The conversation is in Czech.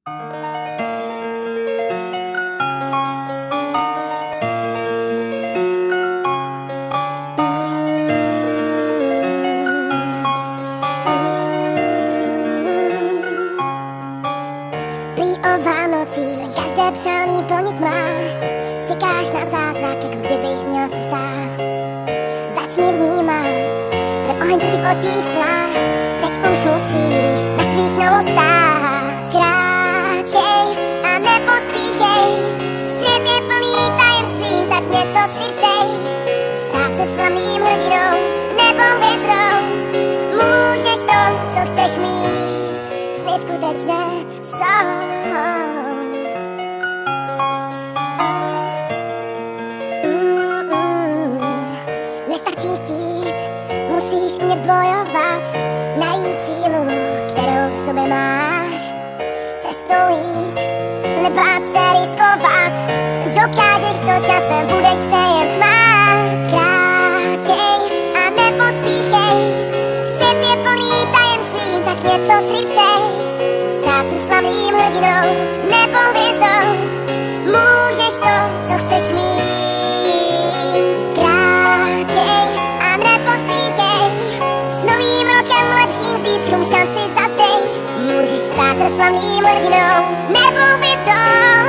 O Vánocích každé přání plnit má. Čekáš na zázrak, jako kdyby měl se stát. Začni vnímat, ten oheň, který v očích plá. Teď už musíš na svých nohou stát. Kráčej a nepospíchej, svět je plný tajemství, tak něco si přej. Stát se slavným hrdinou nebo hvězdou. Můžeš to, co chceš mít, sny skutečné jsou. Nestačí chtít, musíš umět bojovat, najít sílu, kterou v sobě máš. Cestou jít, nebát se riskovat, dokážeš to časem, budeš se jen smát. Kráčej a nepospíchej, svět je plný tajemství, tak něco si přej. Stát se slavným hrdinou nebo hvězdou, můžeš to, co chceš mít. Kráčej a nepospíchej, s novým rokem lepším zítřkům šanci zazdej. Můžeš stát se slavným hrdinou nebo hvězdou.